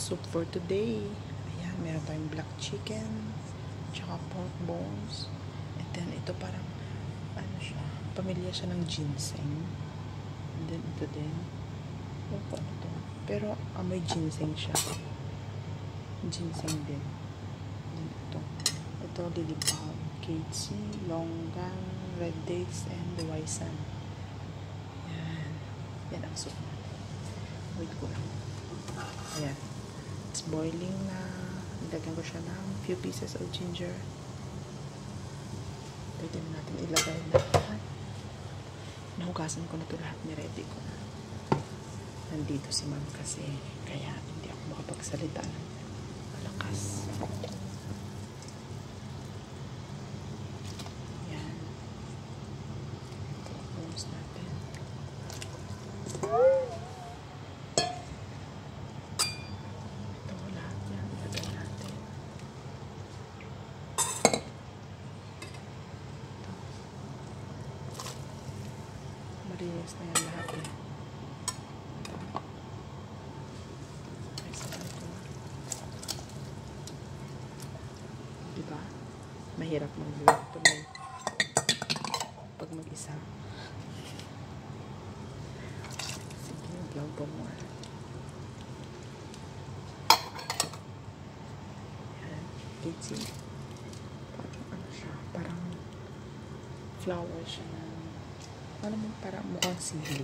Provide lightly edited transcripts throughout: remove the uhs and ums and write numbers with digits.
soup for today. Ayan, meron tayong black chicken, tsaka pork bones. And then, ito parang, ano siya, pamilya siya ng ginseng. And then, ito din. Ano po ito? Pero, may ginseng siya. Ginseng din. And then, ito, lily pad, KC, longgan, red dates, and waisan. Yan. Yan ang soup. Wait ko lang. Ayan. It's boiling na. Ilagyan ko siya ng few pieces of ginger. Pwede na natin ilagay lahat. Nahugasan ko na ito lahat. Niready ko na. Nandito si ma'am kasi. Kaya hindi ako makapagsalita ng malakas. Ayan. Ito. Almost natin. Marinis na yan lahat eh. Diba? Mahirap mag-luto pag mag-isa. Sige, mag-vlog po mo. Yan. Kitty. Parang ano siya. Parang flower siya na alam mo, parang mukhang sili.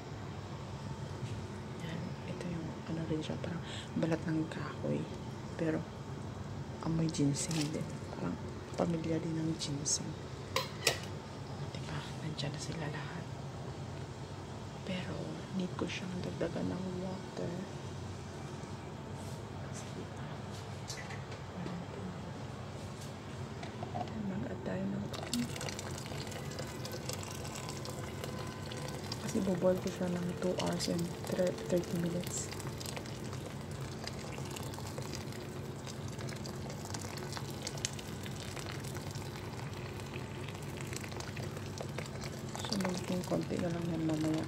Yan. Ito yung, ano rin siya, parang balat ng kahoy. Pero, amoy ginseng din. Parang, pamilya din ng ginseng. Diba? Nandiyan na sila lahat. Pero, need ko siyang dagdagan ng water. Mag-add tayo ng kasi boboil ko siya ng 2 hours and 30 minutes. So, magiging konti na lang yan mamaya.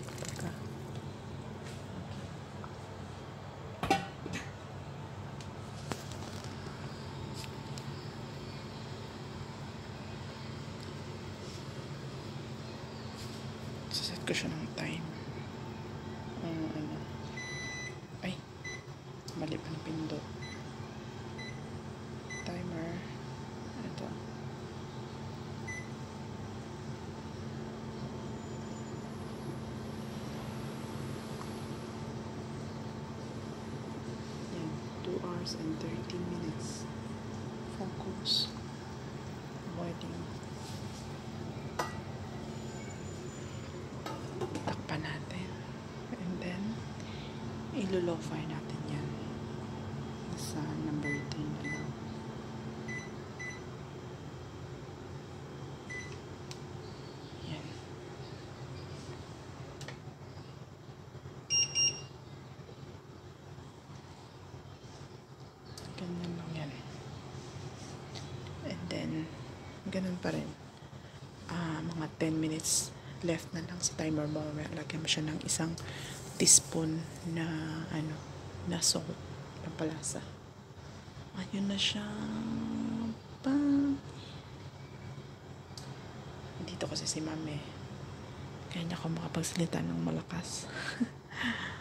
Set ko siya ng time. Ano. Ay, mali pa ng pindot. Timer. Ito. Yan, 2 hours and 30 minutes. Focus. Avoiding. Takpan natin. And then, ilo-low-fry natin yan. Sa number 10 na lang. Yan. Ganyan lang yan. And then, ganun pa rin. Mga 10 minutes left na lang sa timer mo. Lagyan mo siya ng isang teaspoon na na salt, pampalasa. Ayun na siya. Dito kasi si mami. Kaya niya ako makapagsalita ng malakas.